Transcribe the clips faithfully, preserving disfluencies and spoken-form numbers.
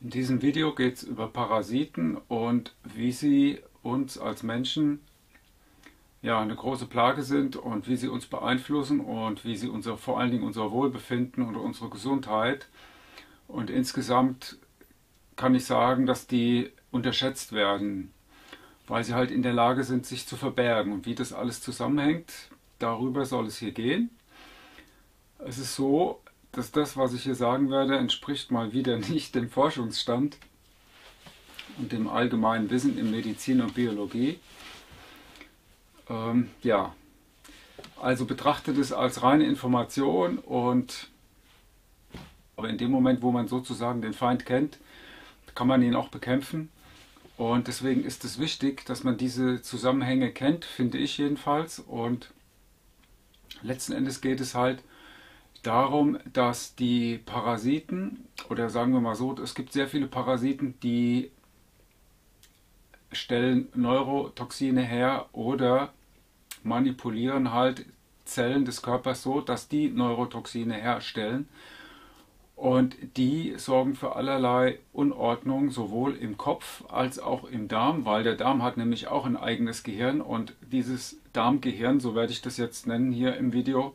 In diesem Video geht es über Parasiten und wie sie uns als Menschen ja eine große Plage sind und wie sie uns beeinflussen und wie sie unser, vor allen Dingen unser Wohlbefinden und unsere Gesundheit. Und insgesamt kann ich sagen, dass die unterschätzt werden, weil sie halt in der Lage sind, sich zu verbergen. Und wie das alles zusammenhängt, darüber soll es hier gehen. Es ist so, dass das, was ich hier sagen werde, entspricht mal wieder nicht dem Forschungsstand und dem allgemeinen Wissen in Medizin und Biologie. Ähm, ja, also betrachtet es als reine Information und aber in dem Moment, wo man sozusagen den Feind kennt, kann man ihn auch bekämpfen. Und deswegen ist es wichtig, dass man diese Zusammenhänge kennt, finde ich jedenfalls. Und letzten Endes geht es halt darum, dass die Parasiten, oder sagen wir mal so, es gibt sehr viele Parasiten, die stellen Neurotoxine her oder manipulieren halt Zellen des Körpers so, dass die Neurotoxine herstellen. Und die sorgen für allerlei Unordnung, sowohl im Kopf als auch im Darm, weil der Darm hat nämlich auch ein eigenes Gehirn und dieses Darmgehirn, so werde ich das jetzt nennen hier im Video,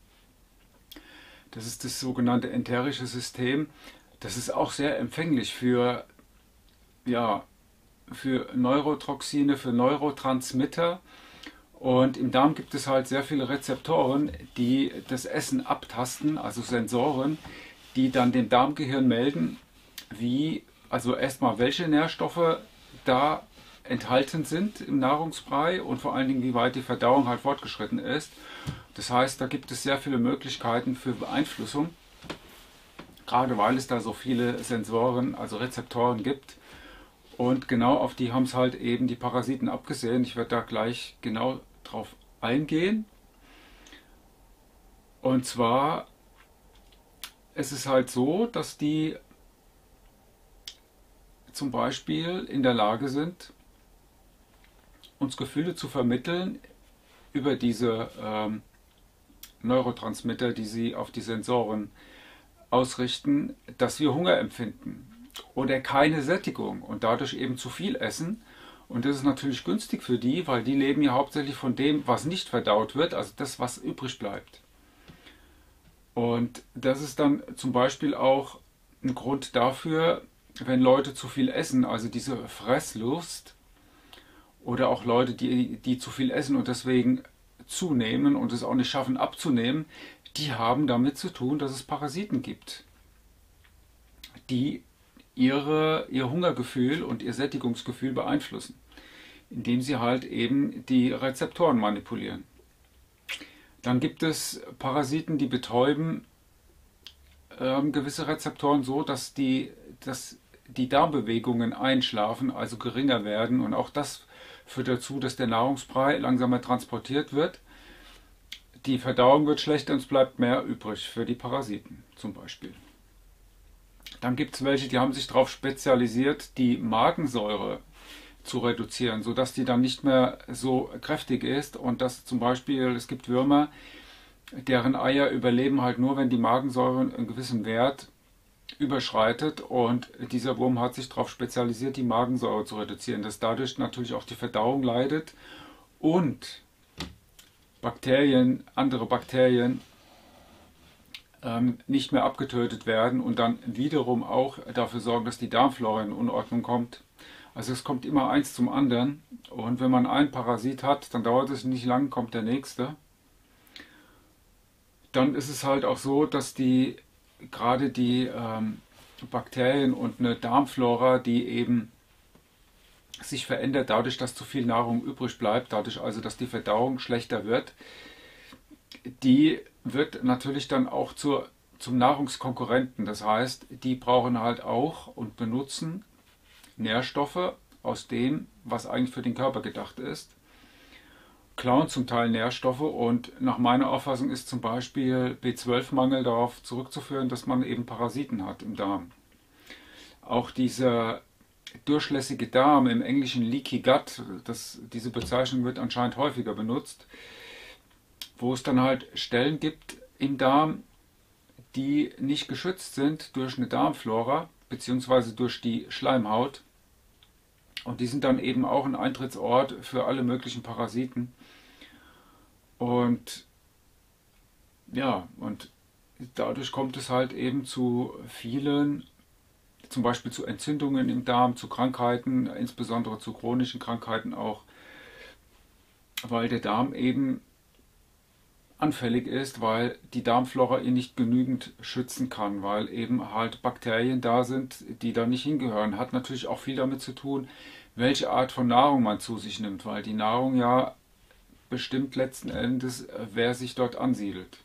das ist das sogenannte enterische System. Das ist auch sehr empfänglich für, ja, für Neurotoxine, für Neurotransmitter. Und im Darm gibt es halt sehr viele Rezeptoren, die das Essen abtasten, also Sensoren, die dann dem Darmgehirn melden, wie, also erstmal welche Nährstoffe da enthalten sind im Nahrungsbrei und vor allen Dingen, wie weit die Verdauung halt fortgeschritten ist. Das heißt, da gibt es sehr viele Möglichkeiten für Beeinflussung, gerade weil es da so viele Sensoren, also Rezeptoren gibt. Und genau auf die haben es halt eben die Parasiten abgesehen. Ich werde da gleich genau drauf eingehen. Und zwar es ist halt so, dass die zum Beispiel in der Lage sind, uns Gefühle zu vermitteln über diese ähm, Neurotransmitter, die sie auf die Sensoren ausrichten, dass wir Hunger empfinden oder keine Sättigung und dadurch eben zu viel essen. Und das ist natürlich günstig für die, weil die leben ja hauptsächlich von dem, was nicht verdaut wird, also das, was übrig bleibt. Und das ist dann zum Beispiel auch ein Grund dafür, wenn Leute zu viel essen, also diese Fresslust, oder auch Leute, die, die zu viel essen und deswegen zunehmen und es auch nicht schaffen abzunehmen, die haben damit zu tun, dass es Parasiten gibt, die ihre, ihr Hungergefühl und ihr Sättigungsgefühl beeinflussen, indem sie halt eben die Rezeptoren manipulieren. Dann gibt es Parasiten, die betäuben ähm, gewisse Rezeptoren so, dass die, dass die Darmbewegungen einschlafen, also geringer werden. Und auch das führt dazu, dass der Nahrungsbrei langsamer transportiert wird. Die Verdauung wird schlechter und es bleibt mehr übrig für die Parasiten zum Beispiel. Dann gibt es welche, die haben sich darauf spezialisiert, die Magensäure zu reduzieren, sodass die dann nicht mehr so kräftig ist und dass zum Beispiel, es gibt Würmer, deren Eier überleben halt nur, wenn die Magensäure einen gewissen Wert überschreitet und dieser Wurm hat sich darauf spezialisiert, die Magensäure zu reduzieren, dass dadurch natürlich auch die Verdauung leidet und Bakterien, andere Bakterien ähm, nicht mehr abgetötet werden und dann wiederum auch dafür sorgen, dass die Darmflora in Unordnung kommt. Also es kommt immer eins zum anderen und wenn man einen Parasit hat, dann dauert es nicht lang, kommt der nächste. Dann ist es halt auch so, dass die gerade die ähm, Bakterien und eine Darmflora, die eben sich verändert dadurch, dass zu viel Nahrung übrig bleibt, dadurch also, dass die Verdauung schlechter wird, die wird natürlich dann auch zur, zum Nahrungskonkurrenten. Das heißt, die brauchen halt auch und benutzen Nährstoffe aus dem, was eigentlich für den Körper gedacht ist, klauen zum Teil Nährstoffe und nach meiner Auffassung ist zum Beispiel B zwölf Mangel darauf zurückzuführen, dass man eben Parasiten hat im Darm. Auch dieser durchlässige Darm, im Englischen Leaky Gut, das, diese Bezeichnung wird anscheinend häufiger benutzt, wo es dann halt Stellen gibt im Darm, die nicht geschützt sind durch eine Darmflora beziehungsweise durch die Schleimhaut. Und die sind dann eben auch ein Eintrittsort für alle möglichen Parasiten. Und ja, und dadurch kommt es halt eben zu vielen, zum Beispiel zu Entzündungen im Darm, zu Krankheiten, insbesondere zu chronischen Krankheiten auch, weil der Darm eben anfällig ist, weil die Darmflora ihn nicht genügend schützen kann, weil eben halt Bakterien da sind, die da nicht hingehören. Hat natürlich auch viel damit zu tun, welche Art von Nahrung man zu sich nimmt, weil die Nahrung ja bestimmt letzten Endes, wer sich dort ansiedelt.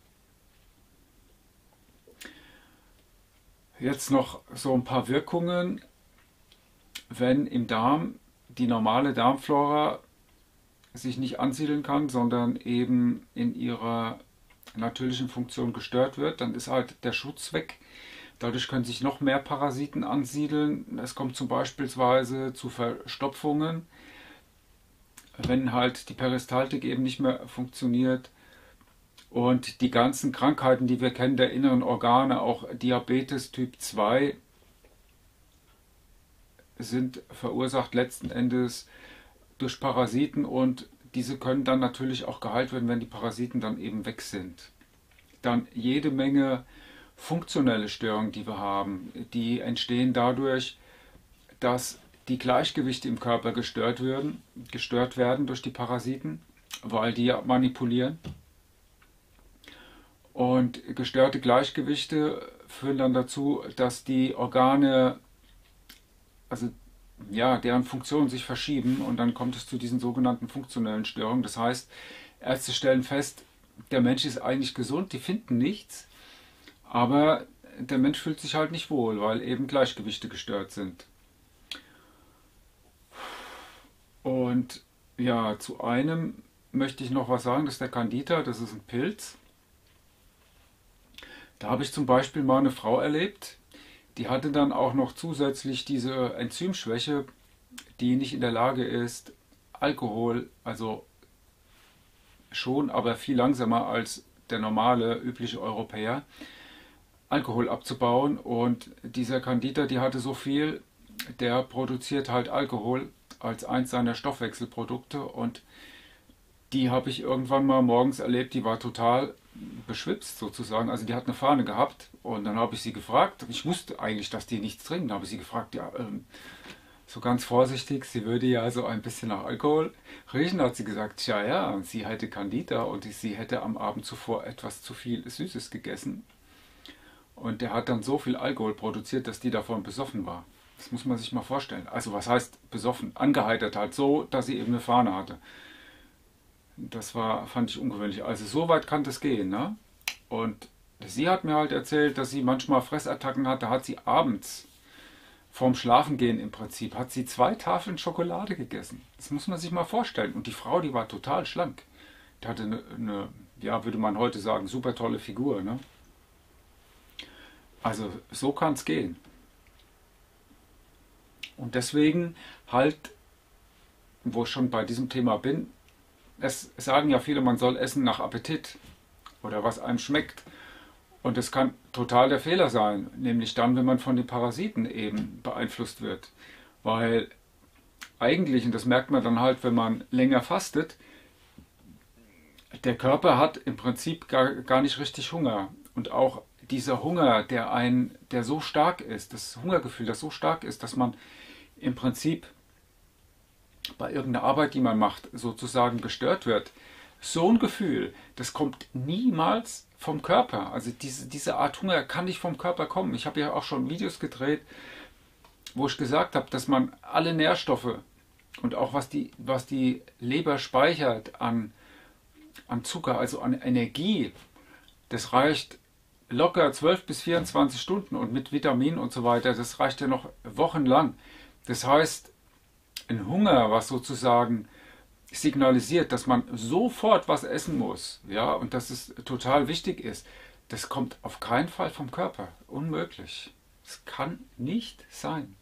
Jetzt noch so ein paar Wirkungen, wenn im Darm die normale Darmflora sich nicht ansiedeln kann, sondern eben in ihrer natürlichen Funktion gestört wird, dann ist halt der Schutz weg. Dadurch können sich noch mehr Parasiten ansiedeln. Es kommt zum Beispiel zu Verstopfungen, wenn halt die Peristaltik eben nicht mehr funktioniert. Und die ganzen Krankheiten, die wir kennen, der inneren Organe, auch Diabetes Typ zwei, sind verursacht letzten Endes durch Parasiten, und diese können dann natürlich auch geheilt werden, wenn die Parasiten dann eben weg sind. Dann jede Menge funktionelle Störungen, die wir haben, die entstehen dadurch, dass die Gleichgewichte im Körper gestört werden, gestört werden durch die Parasiten, weil die ja manipulieren. Und gestörte Gleichgewichte führen dann dazu, dass die Organe, also ja, deren Funktionen sich verschieben, und dann kommt es zu diesen sogenannten funktionellen Störungen. Das heißt, Ärzte stellen fest, der Mensch ist eigentlich gesund, die finden nichts, aber der Mensch fühlt sich halt nicht wohl, weil eben Gleichgewichte gestört sind. Und ja, zu einem möchte ich noch was sagen, das ist der Candida, das ist ein Pilz. Da habe ich zum Beispiel mal eine Frau erlebt, die hatte dann auch noch zusätzlich diese Enzymschwäche, die nicht in der Lage ist, Alkohol, also schon, aber viel langsamer als der normale, übliche Europäer, Alkohol abzubauen. Und dieser Candida, die hatte so viel, der produziert halt Alkohol als eins seiner Stoffwechselprodukte, und die habe ich irgendwann mal morgens erlebt, die war total beschwipst sozusagen, also die hat eine Fahne gehabt, und dann habe ich sie gefragt, ich wusste eigentlich, dass die nichts trinken, da habe ich sie gefragt, ja, ähm, so ganz vorsichtig, sie würde ja so ein bisschen nach Alkohol riechen, da hat sie gesagt, tja, ja, sie hätte Candida und sie hätte am Abend zuvor etwas zu viel Süßes gegessen, und der hat dann so viel Alkohol produziert, dass die davon besoffen war. Das muss man sich mal vorstellen. Also was heißt besoffen? Angeheitert halt so, dass sie eben eine Fahne hatte. Das war, fand ich ungewöhnlich. Also so weit kann das gehen, ne? Und sie hat mir halt erzählt, dass sie manchmal Fressattacken hat. Da hat sie abends vorm Schlafengehen im Prinzip, hat sie zwei Tafeln Schokolade gegessen. Das muss man sich mal vorstellen. Und die Frau, die war total schlank. Die hatte eine, eine ja, würde man heute sagen, super tolle Figur, ne? Also so kann es gehen. Und deswegen halt, wo ich schon bei diesem Thema bin, es sagen ja viele, man soll essen nach Appetit oder was einem schmeckt. Und das kann total der Fehler sein, nämlich dann, wenn man von den Parasiten eben beeinflusst wird. Weil eigentlich, und das merkt man dann halt, wenn man länger fastet, der Körper hat im Prinzip gar, gar nicht richtig Hunger. Und auch dieser Hunger, der, ein, der so stark ist, das Hungergefühl, das so stark ist, dass man im Prinzip bei irgendeiner Arbeit, die man macht, sozusagen gestört wird. So ein Gefühl, das kommt niemals vom Körper. Also diese, diese Art Hunger kann nicht vom Körper kommen. Ich habe ja auch schon Videos gedreht, wo ich gesagt habe, dass man alle Nährstoffe und auch was die, was die Leber speichert an, an Zucker, also an Energie, das reicht locker zwölf bis vierundzwanzig Stunden, und mit Vitaminen und so weiter, das reicht ja noch wochenlang. Das heißt, ein Hunger, was sozusagen signalisiert, dass man sofort was essen muss, ja, und dass es total wichtig ist, das kommt auf keinen Fall vom Körper. Unmöglich. Es kann nicht sein.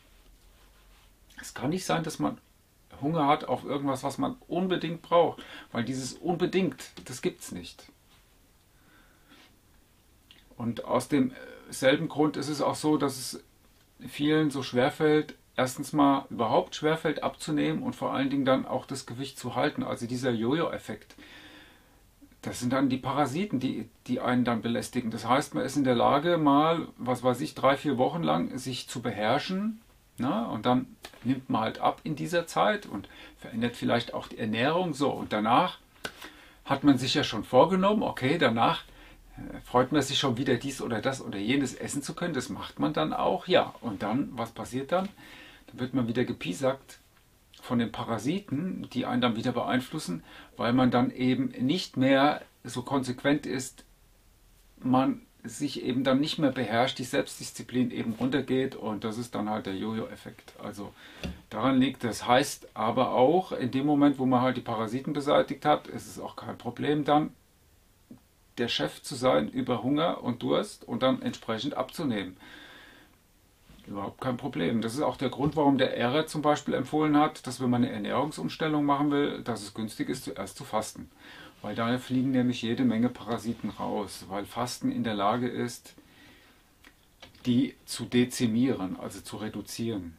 Es kann nicht sein, dass man Hunger hat auf irgendwas, was man unbedingt braucht, weil dieses unbedingt, das gibt es nicht. Und aus demselben Grund ist es auch so, dass es vielen so schwerfällt, erstens mal überhaupt schwerfällt abzunehmen und vor allen Dingen dann auch das Gewicht zu halten. Also dieser Jojo-Effekt. Das sind dann die Parasiten, die, die einen dann belästigen. Das heißt, man ist in der Lage, mal, was weiß ich, drei, vier Wochen lang sich zu beherrschen. Na, und dann nimmt man halt ab in dieser Zeit und verändert vielleicht auch die Ernährung so. Und danach hat man sich ja schon vorgenommen, okay, danach äh, freut man sich schon wieder dies oder das oder jenes essen zu können. Das macht man dann auch, ja. Und dann, was passiert dann? Dann wird man wieder gepiesackt von den Parasiten, die einen dann wieder beeinflussen, weil man dann eben nicht mehr so konsequent ist, man sich eben dann nicht mehr beherrscht, die Selbstdisziplin eben runtergeht und das ist dann halt der Jojo-Effekt. Also daran liegt, das heißt aber auch, in dem Moment, wo man halt die Parasiten beseitigt hat, ist es auch kein Problem dann, der Chef zu sein über Hunger und Durst und dann entsprechend abzunehmen. Überhaupt kein Problem. Das ist auch der Grund, warum der Ehre zum Beispiel empfohlen hat, dass wenn man eine Ernährungsumstellung machen will, dass es günstig ist, zuerst zu fasten. Weil da fliegen nämlich jede Menge Parasiten raus, weil Fasten in der Lage ist, die zu dezimieren, also zu reduzieren.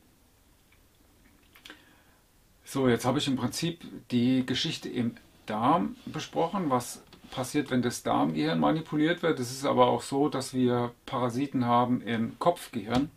So, jetzt habe ich im Prinzip die Geschichte im Darm besprochen, was passiert, wenn das Darmgehirn manipuliert wird. Es ist aber auch so, dass wir Parasiten haben im Kopfgehirn,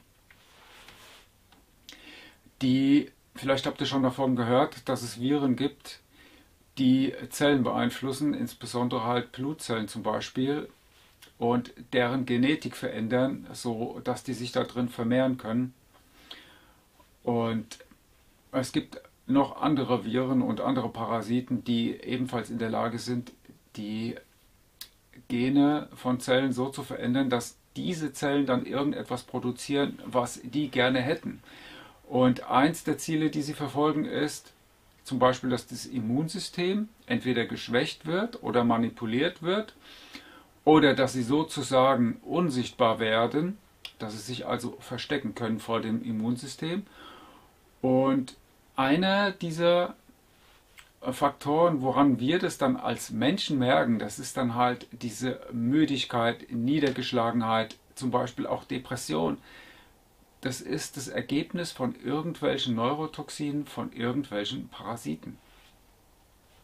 die, vielleicht habt ihr schon davon gehört, dass es Viren gibt, die Zellen beeinflussen, insbesondere halt Blutzellen zum Beispiel, und deren Genetik verändern, so dass die sich da drin vermehren können. Und es gibt noch andere Viren und andere Parasiten, die ebenfalls in der Lage sind, die Gene von Zellen so zu verändern, dass diese Zellen dann irgendetwas produzieren, was die gerne hätten. Und eins der Ziele, die sie verfolgen, ist zum Beispiel, dass das Immunsystem entweder geschwächt wird oder manipuliert wird oder dass sie sozusagen unsichtbar werden, dass sie sich also verstecken können vor dem Immunsystem. Und einer dieser Faktoren, woran wir das dann als Menschen merken, das ist dann halt diese Müdigkeit, Niedergeschlagenheit, zum Beispiel auch Depression. Das ist das Ergebnis von irgendwelchen Neurotoxinen, von irgendwelchen Parasiten.